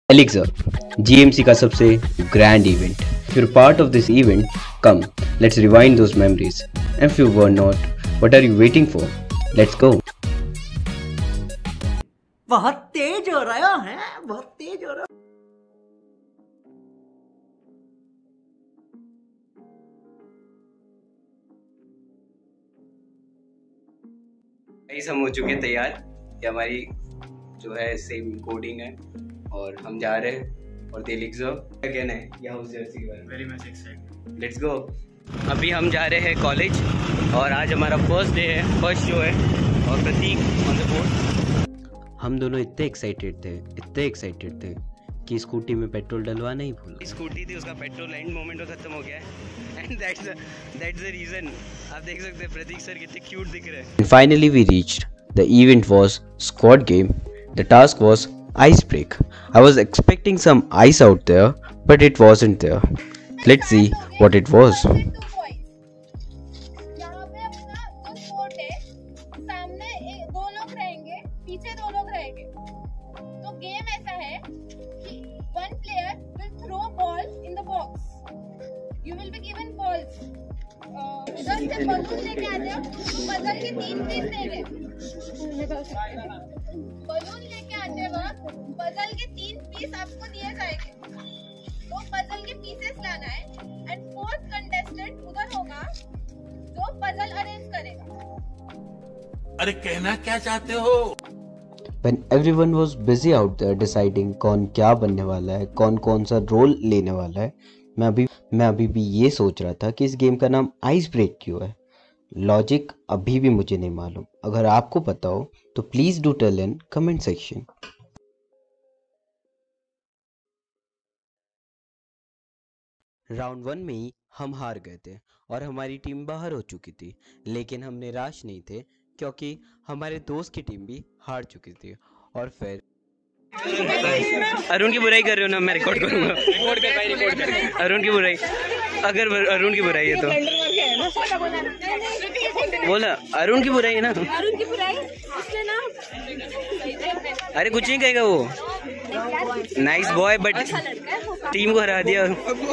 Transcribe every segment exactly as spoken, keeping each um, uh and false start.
Elixir, G M C का सबसे grand event. If you're part of this event, come, let's rewind those memories. And if you were not, what are you waiting for? Let's go. बहुत तेज हो रहा है, बहुत तेज हो रहा है। गाइस हम हो चुके हैं तैयार। ये हमारी जो है सेम कोडिंग है और हम जा रहे हैं और एलिक्सर क्या कहना है ये हाउस जर्सी के बारे में? Very much excited. Let's go. अभी हम जा रहे हैं कॉलेज और आज हमारा फर्स्ट डे है, फर्स्ट शो है और प्रतीक ऑन द बोर्ड। हम दोनों इतने एक्साइटेड थे इतने एक्साइटेड थे कि स्कूटी में पेट्रोल डलवाना ही भूल। स्कूटी थी, उसका पेट्रोल एंड मोमेंट में खत्म हो गया है and that's that's the reason. आप देख सकते हैं प्रतीक सर कितने क्यूट दिख रहे हैं। Finally we reached the event was squad game. The task was ice break. I was expecting some ice out there, but it wasn't there. Let's see what it was. यहाँ पे अपना जो sport है, सामने दो लोग रहेंगे, पीछे दो लोग रहेंगे। तो गेम ऐसा है कि one player will throw ball in the box. You will be given balls. उधर से बलून लेके आते हो, पजल के तीन पीस देंगे। बलून लेके आते वक्त पजल के तीन पीस आपको दिए जाएंगे। तो पजल के पीसेस लाना है एंड फोर्थ कंटेस्टेंट उधर होगा जो पजल अरेंज करेगा। अरे कहना क्या चाहते हो? When everyone was busy out there deciding कौन क्या बनने वाला है, कौन कौन सा रोल लेने वाला है, मैं अभी मैं अभी भी ये सोच रहा था कि इस गेम का नाम आइस ब्रेक क्यों है। लॉजिक अभी भी मुझे नहीं मालूम। अगर आपको पता हो तो please do tell in comment section. Round one में ही हम हार गए थे और हमारी टीम बाहर हो चुकी थी, लेकिन हम निराश नहीं थे क्योंकि हमारे दोस्त की टीम भी हार चुकी थी। और फिर अरुण की बुराई कर रहे हो ना, मैं रिकॉर्ड करूंगा। रिकॉर्ड कर भाई, रिकॉर्ड कर। अरुण की बुराई, अगर अरुण की बुराई है तो बोला अरुण की बुराई है ना, अरुण की बुराई उसने ना, अरे कुछ नहीं कहेगा वो, नाइस बॉय बट टीम को हरा दिया।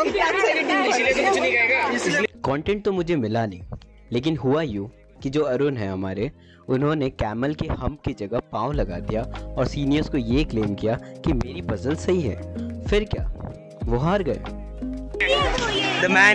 कंटेंट तो मुझे मिला नहीं, लेकिन हुआ यूं कि जो अरुण है हमारे, उन्होंने कैमल के हम्प की जगह पाँव लगा दिया और सीनियर्स को ये क्लेम किया कि मेरी पजल सही है। फिर क्या, वो हार गए। The man,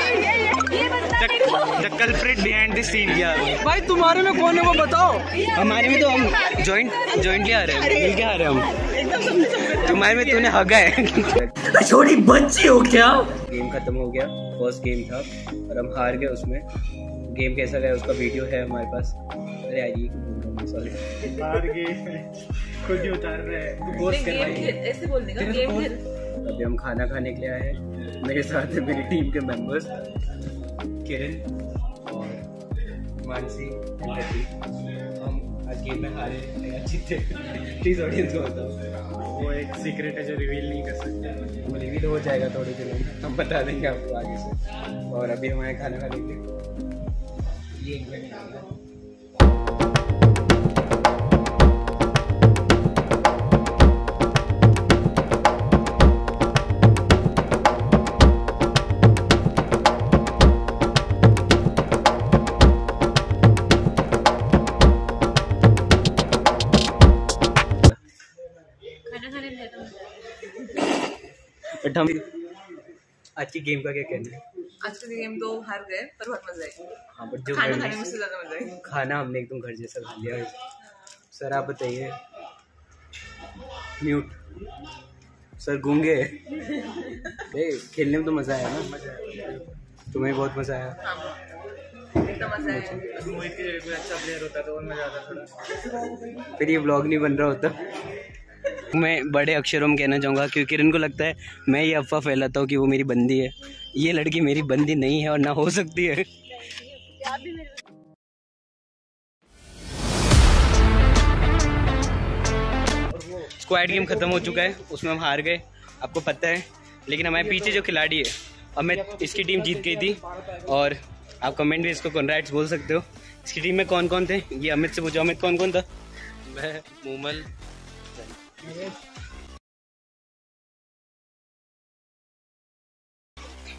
the culprit behind the scene। भाई तुम्हारे में कौन है वो बताओ। हमारे में तो हम जॉइंट जॉइंटली आ रहे हैं, मिल के आ रहे हैं हम। तुम्हारे में तूने हगा है। छोटी बच्ची हो क्या? गेम खत्म हो गया, फर्स्ट गेम था और हम हार गए उसमें। गेम कैसा गया उसका वीडियो है हमारे पास। अरे यार ये सॉरी, हार गए खुद ही उतार रहे हैं, पोस्ट कर रहे हैं, ऐसे बोल देगा गेम खेल। अभी हम खाना खाने के लिए आए हैं। मेरे साथ है मेरी टीम के मेंबर्स किरण और मानसी। हम आज गेम में हारे या जीते प्लीज ऑडियंस को बताओ। वो एक सीक्रेट है जो रिवील नहीं कर सकते। वो रिवील हो जाएगा थोड़े दिनों में, हम बता देंगे आपको आगे से। और अभी हमारे खाना खाने के लिए ये एक मिनट है। बट हम आज की गेम का क्या कहना है? आज की गेम तो हार गए पर बहुत मजा आई। हाँ बट जो खाना खाने में से ज्यादा मजा आई। खाना हमने एकदम घर जैसा खा लिया। सर आप बताइए। म्यूट सर गूंगे। खेलने में तो मजा आया ना? तुम्हें बहुत मजा आया? एकदम मजा आया। मोहित की जगह कोई अच्छा प्लेयर होता तो और मजा आता थोड़ा। फिर ये व्लॉग नहीं बन रहा होता। मैं बड़े अक्षरों में कहना चाहूँगा क्योंकि किरण को लगता है मैं ये अफवाह फैलाता हूँ कि वो मेरी बंदी है। ये लड़की मेरी बंदी नहीं है और ना हो सकती है। स्क्वाड गेम खत्म हो चुका है, उसमें हम हार गए, आपको पता है। लेकिन हमारे पीछे जो खिलाड़ी है अमित, इसकी टीम जीत गई थी और आप कमेंट में इसको कॉन्ग्रेट्स बोल सकते हो। इसकी टीम में कौन कौन थे ये अमित से पूछो। अमित कौन कौन था? मैं मूमल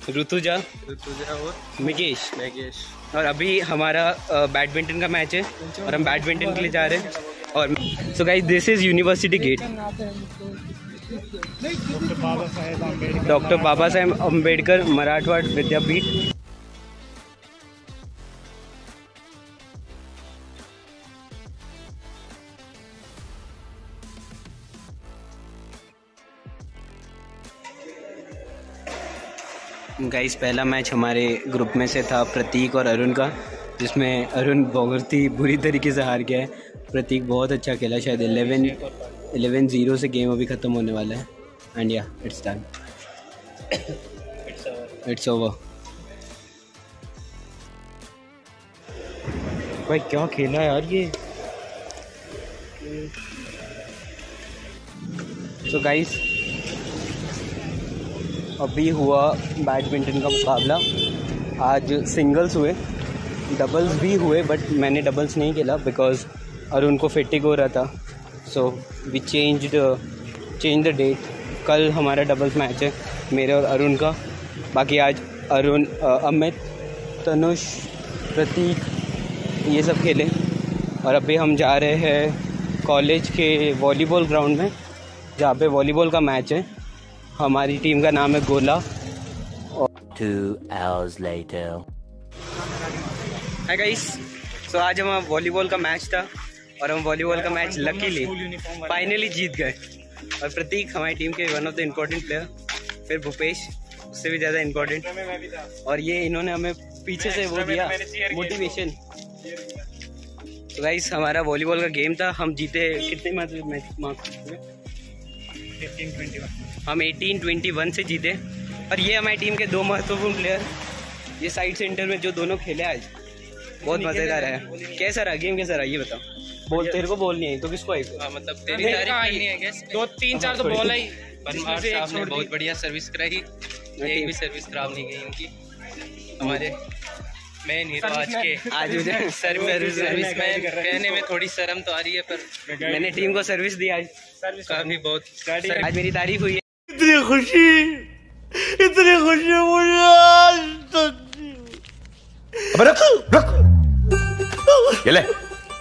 ऋतुजा ऋतुजा और मिकेश मैगेश। और अभी हमारा बैडमिंटन का मैच है और हम बैडमिंटन के लिए जा रहे हैं। और so guys this is university gate, doctor Baba Saheb Ambedkar Marathwada Vidyapeeth. Guys पहला मैच हमारे ग्रुप में से था प्रतीक और अरुण का, जिसमें अरुण बहुत ही बुरी तरीके से हार गया है। प्रतीक बहुत अच्छा खेला, शायद इलेवन इलेवन ज़ीरो से गेम अभी ख़त्म होने वाला है। एंड या इट्स डन, इट्स ओवर। भाई क्या खेला यार ये। तो गाइस अभी हुआ बैडमिंटन का मुकाबला। आज सिंगल्स हुए, डबल्स भी हुए, बट मैंने डबल्स नहीं खेला बिकॉज अरुण को फिटिंग हो रहा था। So we change change the date. कल हमारा डबल्स मैच है मेरे और अरुण का। बाकी आज अरुण, अमित, तनुष, प्रतीक ये सब खेले। और अभी हम जा रहे हैं कॉलेज के वॉलीबॉल ग्राउंड में, जहाँ पे वॉलीबॉल का मैच है। हमारी टीम का नाम है गोला। Two hours later. Hi guys, so आज हम वॉलीबॉल का मैच था और हम वॉलीबॉल का मैच लकीली फाइनली जीत गए। और प्रतीक हमारी टीम के one of the important player, फिर भूपेश उससे भी ज़्यादा इम्पोर्टेंट, और ये इन्होंने हमें पीछे से वो दिया मोटिवेशन। तो गाइस हमारा वॉलीबॉल का गेम था, हम जीते कितने मार्क्स? हम अठारह इक्कीस से जीते। और ये हमारी टीम के दो महत्वपूर्ण प्लेयर, ये साइड सेंटर में जो दोनों खेले आज, बहुत मजेदार है। कैसा रहा गेम, कैसा रहा ये बताओ। बोल, तेरे को बोल नहीं आई तो किसको आई? मतलब तेरी तारीफ करनी है क्या? दो तीन चार तो बॉल आई, बनवार साहब ने बहुत बढ़िया सर्विस कराई, एक भी सर्विस खराब नहीं गई इनकी। हमारे मेन हीरो आज के आज मुझे सर्विस सर्विस में कहने में थोड़ी शर्म तो आ रही है, पर मैंने टीम को सर्विस दी आज। काफी बहुत आज मेरी तारीफ हुई है। इतनी खुशी, इतनी खुशी मुझे आज तक। अबे रुक रुक, ये ले।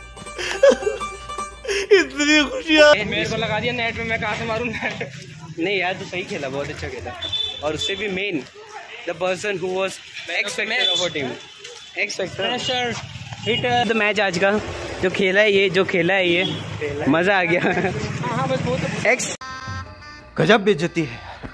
इतनी खुशी मेरे को लगा दिया नेट में, मैं कहाँ से मारूं नेट। नहीं यार, तू सही खेला, बहुत अच्छा खेला। और उससे भी main the person who was X factor of our team, X factor hit the match आज का जो खेला है ये जो खेला है ये मजा आ गया। एक्स गजब बेइज्जती है।